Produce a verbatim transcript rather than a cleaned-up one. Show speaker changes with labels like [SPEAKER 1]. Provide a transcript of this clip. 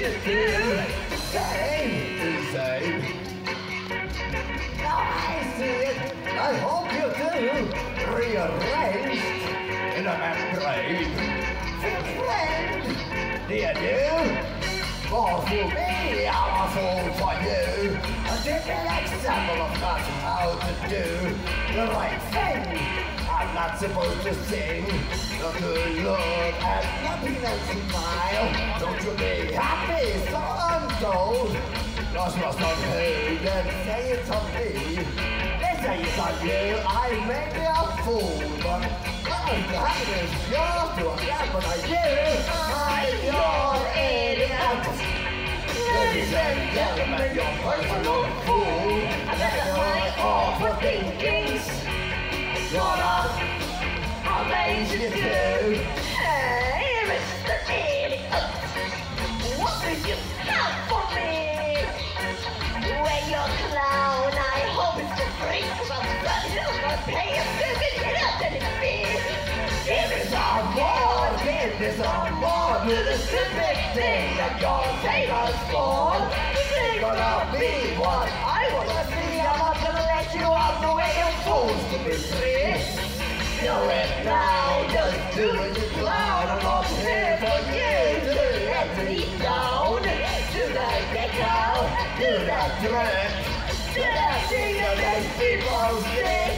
[SPEAKER 1] you do. Same, insane. Now I see it, I hope you do. Rearranged in a membrane. Friend, do you do? For me, I'm a fool for you. A typical example of not how to do the right thing. I'm not supposed to sing a good look and nothing else smile. Don't you be happy, so untold. Lost lost on who, then say it's on me. They say it's on you, I may be a fool, but I'm the happiness yours to a gap when I do. I'm your idiot. Ladies and gentlemen, your personal fool. I better my awful thinkings. What a amazing do.
[SPEAKER 2] Hey, Mister Idiot, what did you have for me? When you're clown, I hope it's for free, cause I'm running out of pay a stupid idiot and it's me.
[SPEAKER 1] Give me some more, give me some more. Do the stupid thing that you're famous for. This ain't gonna be what I wanna see. I'm not gonna let you out the way of fools to be free. Do it now, just do it, you clown. I'm not here for you to let me down. Do that get out, do that trick, do that thing that makes people sick.